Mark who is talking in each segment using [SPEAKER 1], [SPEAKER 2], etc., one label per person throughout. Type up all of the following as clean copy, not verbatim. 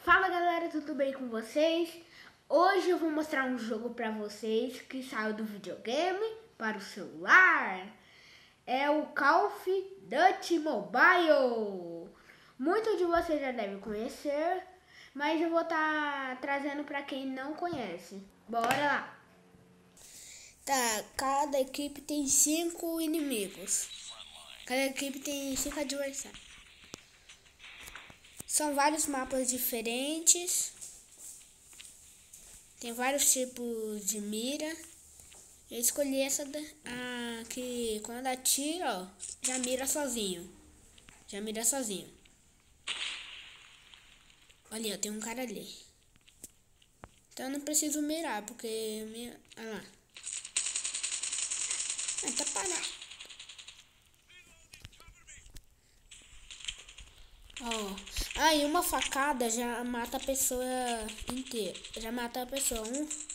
[SPEAKER 1] Fala galera, tudo bem com vocês? Hoje eu vou mostrar um jogo pra vocês que saiu do videogame para o celular. É o Call of Duty Mobile. Muitos de vocês já devem conhecer, mas eu vou estar trazendo pra quem não conhece. Bora lá! Tá, cada equipe tem 5 inimigos. Cada equipe tem 5 adversários. São vários mapas diferentes. Tem vários tipos de mira. Eu escolhi essa que quando atira, ó, já mira sozinho. Já mira sozinho. Olha, ó, tem um cara ali. Então eu não preciso mirar, porque... Olha lá. Ah, tá parado. Ó. E uma facada já mata a pessoa inteira. Já mata a pessoa.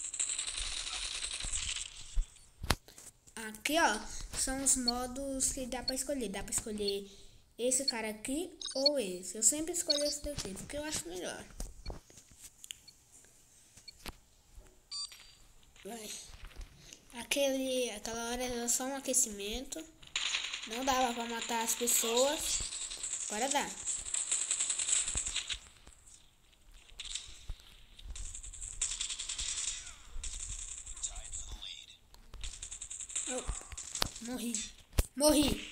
[SPEAKER 1] Aqui, ó, são os modos que dá pra escolher. Dá pra escolher esse cara aqui ou esse. Eu sempre escolho esse daqui, porque eu acho melhor. Vai. Aquela hora era só um aquecimento. Não dava pra matar as pessoas. Agora dá. Oh, morri.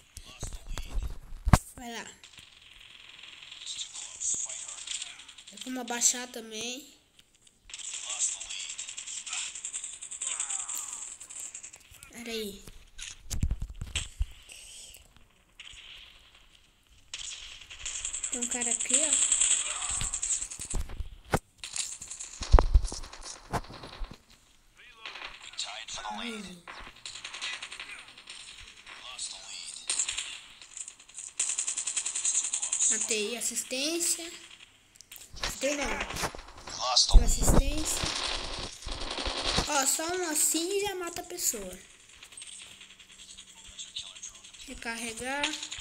[SPEAKER 1] Vai lá. Vamos abaixar também. Pera aí. Tem um cara aqui, ó. Matei assistência. Matei não. Assistência. Ó, só um assim já mata a pessoa. Recarregar.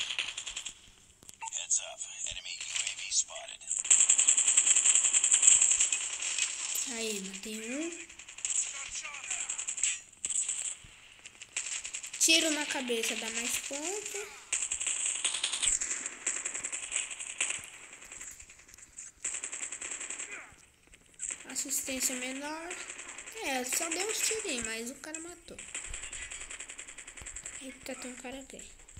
[SPEAKER 1] Aí, matei um. Tiro na cabeça, dá mais ponto. Assistência menor. Só deu uns tirinhos, mas o cara matou. Eita, tem um cara aqui.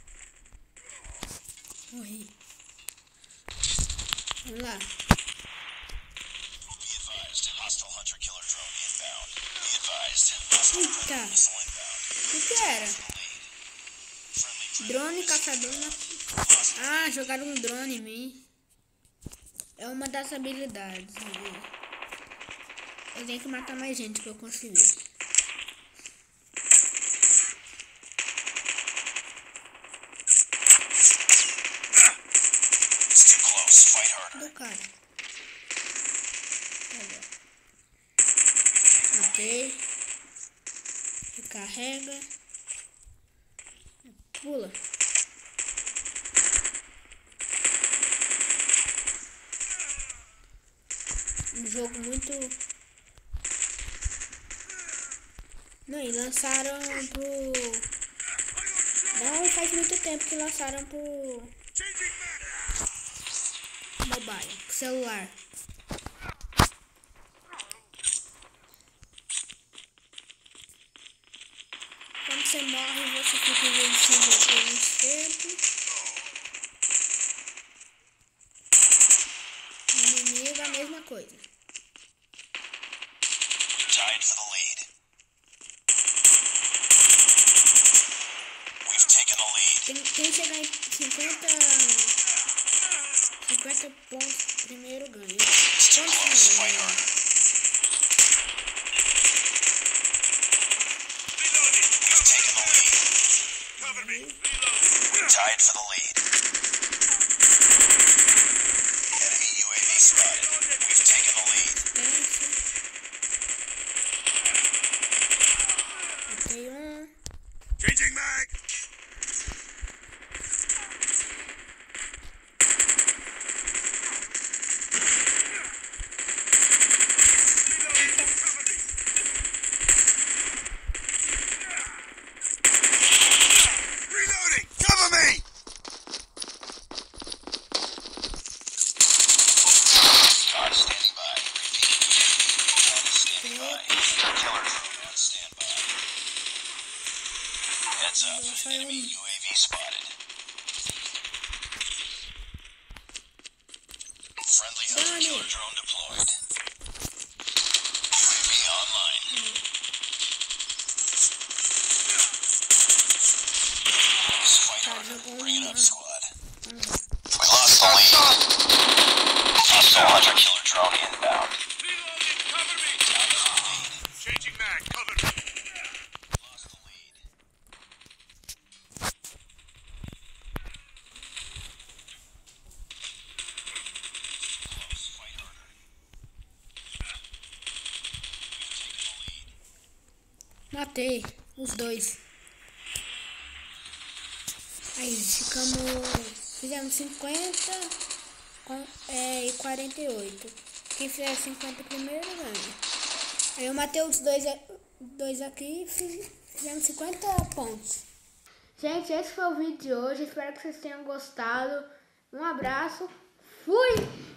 [SPEAKER 1] Morri. Vamos lá. Eita. O que era? Drone caçador. Jogaram um drone em mim. É uma das habilidades. Eu tenho que matar mais gente pra eu conseguir. Do cara. Matei. Recarrega. Pula. Um jogo muito... Não, e lançaram pro... Não faz muito tempo que lançaram pro... Mobile, pro celular. Quando você morre, você fica invencível por muito tempo. O inimigo é a mesma coisa. Quem chegar em 50 pontos primeiro ganha. Tied for the lead. Enemy UAV spotted. We've taken the lead. Matei um. Changing mag.
[SPEAKER 2] Enemy UAV spotted. Friendly hunter killer drone deployed. UAV online. Fight harder. Bring it up, squad. We lost the lead. Hostile hunter killer drone inbound.
[SPEAKER 3] Reloading, cover me! Changing mag, cover me!
[SPEAKER 2] Lost the lead. Close. Fight harder. We've taken the lead.
[SPEAKER 1] Matei os dois. Aí fizemos 50 e 48. Quem fizer 50 primeiro ganha. Aí eu matei os dois aqui e fizemos 50 pontos. Gente, esse foi o vídeo de hoje. Espero que vocês tenham gostado. Um abraço. Fui!